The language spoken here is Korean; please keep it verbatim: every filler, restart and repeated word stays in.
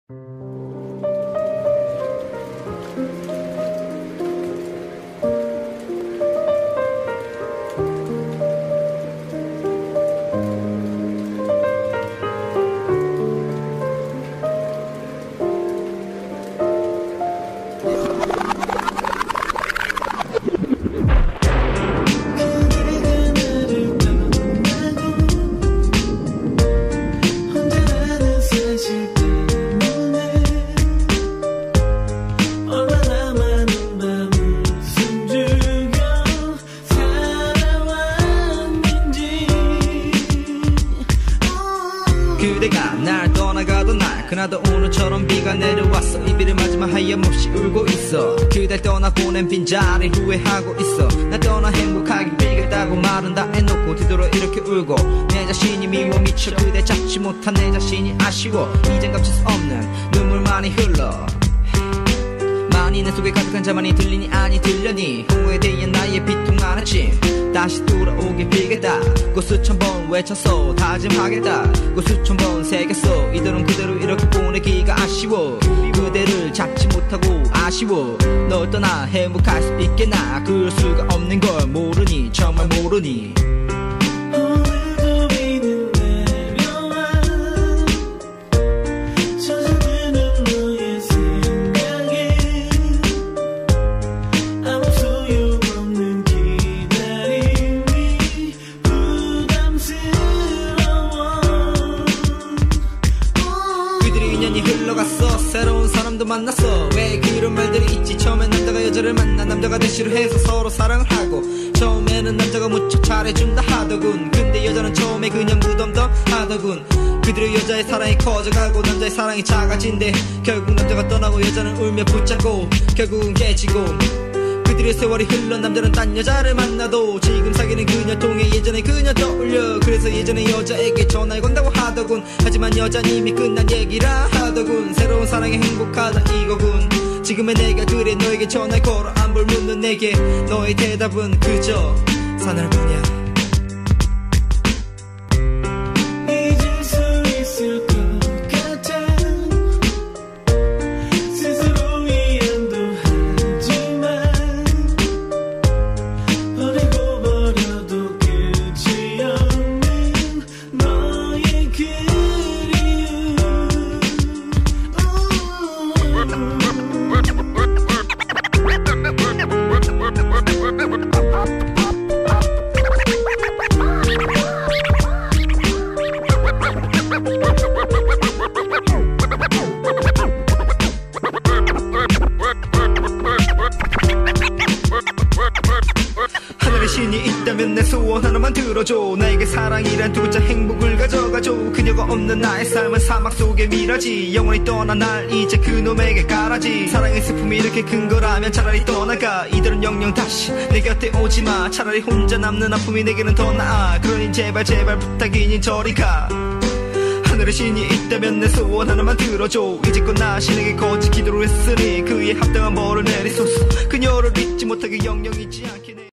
그대가 날 떠나가도 날 그나도 오늘처럼 비가 내려왔어. 이별을 맞으며 하염없이 울고 있어. 그댈 떠나보낸 빈자리 후회하고 있어. 날 떠나 행복하게 빌겠다고 말은 다 해놓고 뒤돌아 이렇게 울고 내 자신이 미워 미쳐 그대 잡지 못한 내 자신이 아쉬워. 이젠 감출 수 없는 눈물만이 흘러. 많이 내 속에 가득한 자만이 들리니 아니 들려니 후회에 대한 나의 비통한 아침 다시 돌아오길 빌겠다. 고 수천 번 외쳤어 다짐하겠다. 고 수천 번 새겼어. 이대로는 그대로 이렇게 보내기가 아쉬워. 그대를 잡지 못하고 아쉬워. 널 떠나 행복할 수 있겠나. 그럴 수가 없는 걸 모르니 정말 모르니. 인연이 흘러갔어. 새로운 사람도 만났어. 왜 그런 말들이 있지. 처음엔 남자가 여자를 만나 남자가 대시를 해서 서로 사랑을 하고 처음에는 남자가 무척 잘해준다 하더군. 근데 여자는 처음에 그냥 무덤덤 하더군. 그들의 여자의 사랑이 커져가고 남자의 사랑이 작아진대. 결국 남자가 떠나고 여자는 울며 붙잡고 결국은 깨지고 그들의 세월이 흘러 남자는 딴 여자를 만나도 지금 사귀는 그녀 통해 예전의 그녀 떠올려. 그래서 예전의 여자에게 전화를 건다고 하더군. 하지만 여자는 이미 끝난 얘기라 하더군. 새로운 사랑에 행복하다 이거군. 지금의 내가 그래 너에게 전화를 걸어 안부를 묻는 내게 너의 대답은 그저 사나울뿐이야. 잊을 수 있을 것 같아. 스스로 위안도 하지만 버리고 버려도 끝이 없는 너의 그리움. 하늘의 신이 있다면 내 소원 하나만 들어줘. 나에게 사랑이란 두 글자 행복을 가져가줘. 그녀가 없는 나의 삶은 사막 속의 미라지. 영원히 떠난 날 이제 그놈에게 깔아지. 사랑의 슬픔이 이렇게 큰 거라면 차라리 떠나가. 이들은 영영 다시 내 곁에 오지마. 차라리 혼자 남는 아픔이 내게는 더 나아. 그러니 제발 제발 부탁이니 저리 가. 하늘의 신이 있다면 내 소원 하나만 들어줘. 이제껏 나 신에게 거짓 기도를 했으니 그에 합당한 벌을 내리소서. 그녀를 잊지 못하게 영영 잊지 않게